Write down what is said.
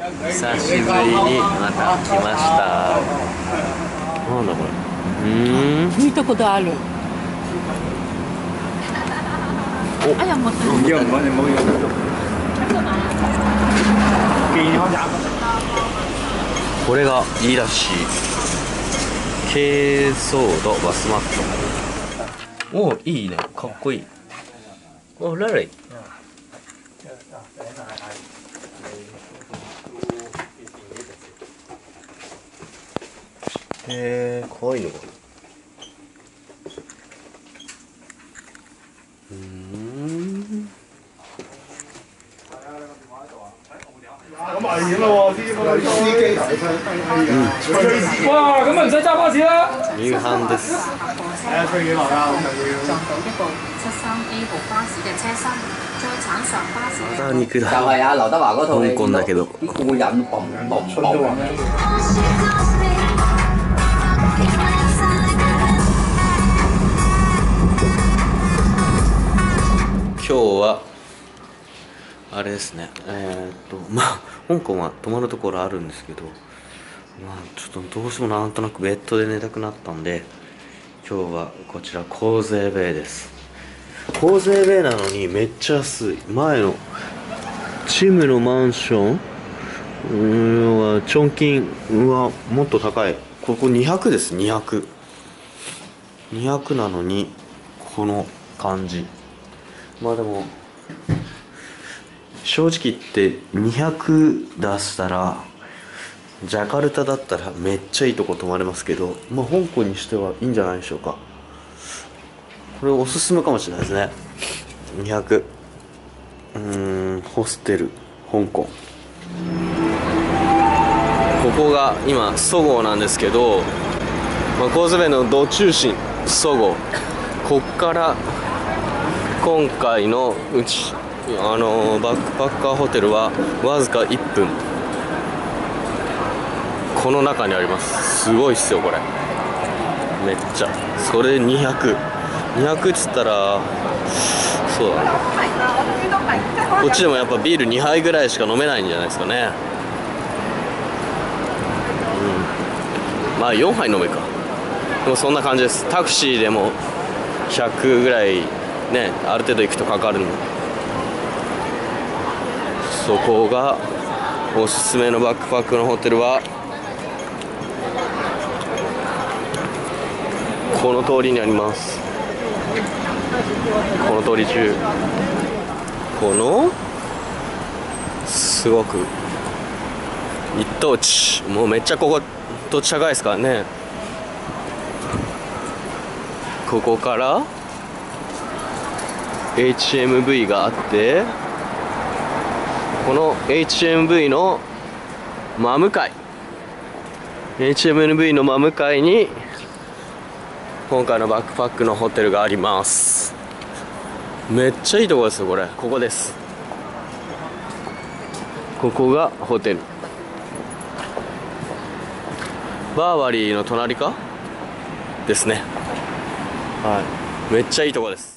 久しぶりにまた来ました。なんだこれ。 見たことある。哎呀， これがいいらしい。珪藻土バスマット。おお、いいね。かっこいい。お、ラレイ。へえ、かわいいのか。 哇，咁咪唔使揸巴士啦。 夕飯です。 撞到一部73A 部巴士嘅車身，再鏟上巴士嘅。 また肉だ。 就係啊，劉德華嗰套香港だけど。 啲故人嘣嘣嘣。 今日はあれですね。まあ香港は泊まるところあるんですけど、まあちょっとどうしてもなんとなくベッドで寝たくなったんで、今日はこちらコーゼーベイです。コーゼーベイなのにめっちゃ安い。前のチムのマンションチョンキンはもっと高い。ここ200です。200なのにこの感じ。まあでも正直言って200出したらジャカルタだったらめっちゃいいとこ泊まれますけど、まあ香港にしてはいいんじゃないでしょうか。これおすすめかもしれないですね。200ホステル香港。ここが今そごうなんですけど、まあ、コーズベイのど中心そごう。こっから今回のバックパッカーホテルはわずか1分この中にあります。すごいっすよこれ。めっちゃ。それで200っつったらそうだな、こっちでもやっぱビール2杯ぐらいしか飲めないんじゃないですかね。まあ4杯飲めか。でもそんな感じです。タクシーでも100ぐらいね、ある程度行くとかかるの。そこがおすすめのバックパックのホテルはこの通りにあります。この通り中、このすごく一等地、もうめっちゃここ土地高いですからね。ここから HMV があって、この HMV の真向かい、 HMV の真向かいに今回のバックパックのホテルがあります。めっちゃいいところですよこれ。ここです。ここがホテル。バーバリーの隣かですね。はい、めっちゃいいところです。